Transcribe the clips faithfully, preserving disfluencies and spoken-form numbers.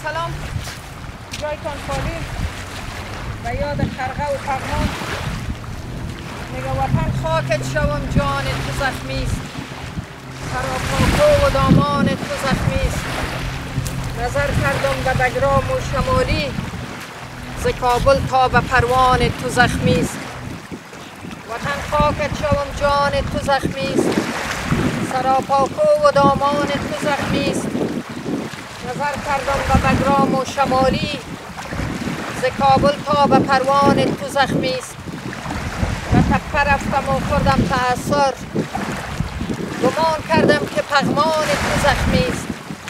سلام جایتان خالی و یاد خرقه و پغمان. میگه وطن خاکت شوم جان تو زخمیست، سراپاکو و دامان تو زخمیست. نظر کردم به بگرام و شمالی، ز کابل تا به پروان تو زخمیست. وطن خاکت شوم جان تو زخمیست، سراپاکو و دامان تو زخمیست. نظر کردم به بگرام و شمالی، ز کابل تا به پروان تو زخمیست. به تپه رفتم و خوردم تأثر، گمان کردم که پغمان تو زخمیست.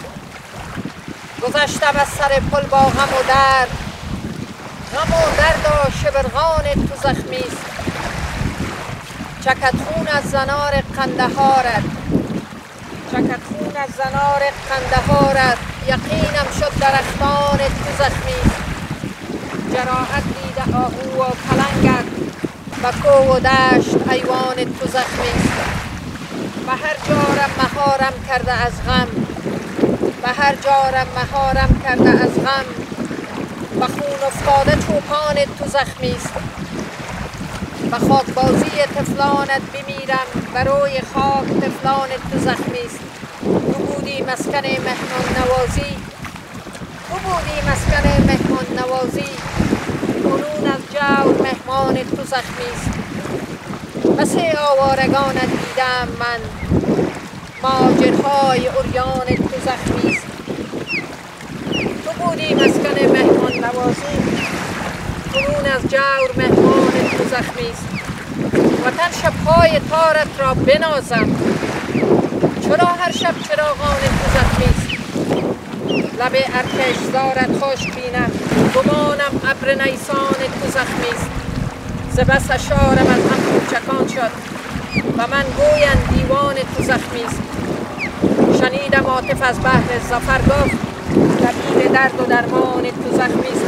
گذشتم از سر پل با غم و درد، غم و درد و شبرغان تو زخمیست. چکت خون از زنار قندهارت، چکت خون از زنار قندهارت. یقینم شد درختان تو زخمیست. جراحت دیده آهو و پلنگت، به کوه و دشت ایوان تو زخمیست. به هر جارم مهارم کرده از غم، به هر جارم مهارم کرده از غم. به خون افتاده چوپان تو زخمیست. به خاک بازی طفلانت بمیرم، به روی خاک طفلان تو زخمیست. تو بودی مسکن مهمان نوازی، تو بودی مسکن مهمان نوازی. کنون از جور مهمان تو زخمیست. بسی آوارگانت دیدم من، ماجرهای عریان تو زخمیست. تو بودی مسکن مهمان نوازی، کنون از جور مهمان تو زخمیست. وطن شبهای تارت را بنازم، چرا هر شب چراغان تو زخمیست. لب ارکشزارت خوش بینم، گمانم ابر نیسان تو زخمیست. ز بس اشارم از هم کوچکان شد، و من گویند دیوان تو زخمیست. شنیدم عاطف از بحر ظفر گفت، طبیب درد و درمان تو زخمیست.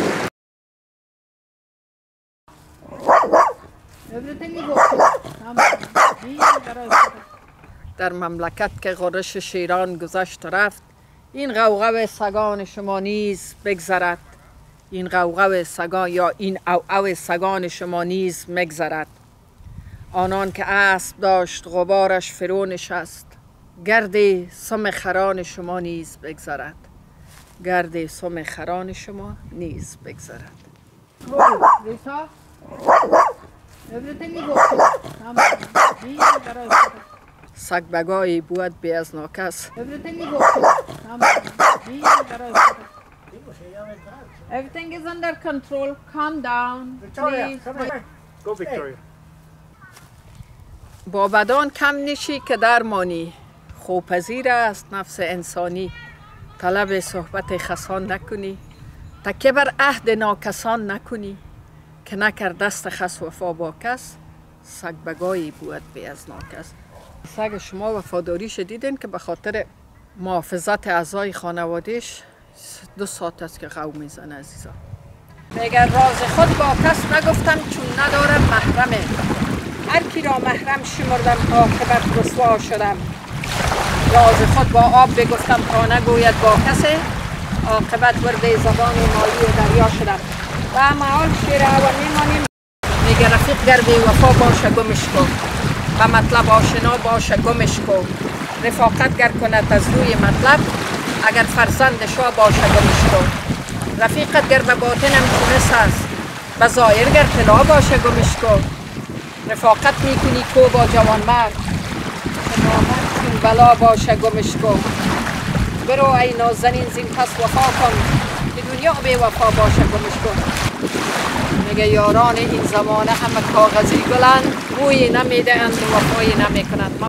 در مملکت که غرش شیران گذشت و رفت، این غوغو سگان شما نیز بگذرد. این غوغو سگان یا این عوعو سگان شما نیز مگذرد. آنان که اسب داشت غبارش فرو نشست، گرد سم خران شما نیز بگذرد. گرد سم خران شما نیز بگذرد. سگ بگایی بود بی از ناکس. Everything is under control. Calm down. Please. Go Victoria. با بدان کم نشی که درمانی، خوپذیر است نفس انسانی. طلب صحبت خسان نکنی، تکیه بر عهد ناکسان نکنی. که نکرد دست خس وفا با کس، سگ بگایی بود بی از ناکس. سگ شما وفاداریش دیدین که به خاطر محافظت اعضای خانوادهش دو ساعت است که غو میزنه عزیزا. میگه راز خود با کس نگفتم چون ندارم محرمه. هر کی را محرم شمردم عاقبت رسوا شدم. راز خود با آب بگفتم تا نگوید با کسی، عاقبت ورده زبان مالی دریا شدم. و معال شیر اول میمانیم. میگه رفیق گر بی وفا باشه گمش کن، و مطلب آشنا باشه گمش کن. رفاقت گر کند از روی مطلب، اگر فرزند شاه باشه گمش کن. رفیقت گر به باطنم تونس است، به ظاهر گر طلا باشه گمش کن. رفاقت میکنی کو با جوان مرد، نامرد چون بلا باشه گمش کن. برو ای نازنین زین پس وفا کن، که دنیا بی وفا باشه گمش کن. میگه یاران این زمانه همه کاغذی گلند، روی نمیده اند و وفایی نمیکنند.